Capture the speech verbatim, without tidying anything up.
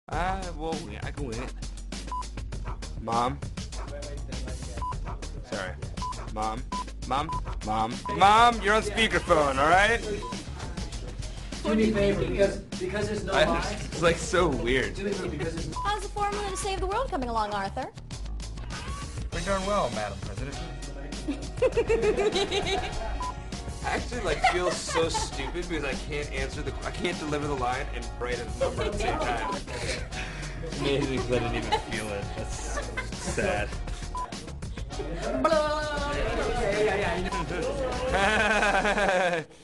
Uh, well, I can win it. Mom? Sorry. Mom? Mom? Mom? Mom, you're on speakerphone, alright? Do me a favor, because, because there's no I, lie. it's like so weird. Do me a favor, because there's no... How's the formula to save the world coming along, Arthur? Pretty darn well, Madam President. I actually like feel so stupid because I can't answer the, I can't deliver the line and write a number at the same time. It's amazing because I didn't even feel it. That's sad. Yeah, yeah, yeah.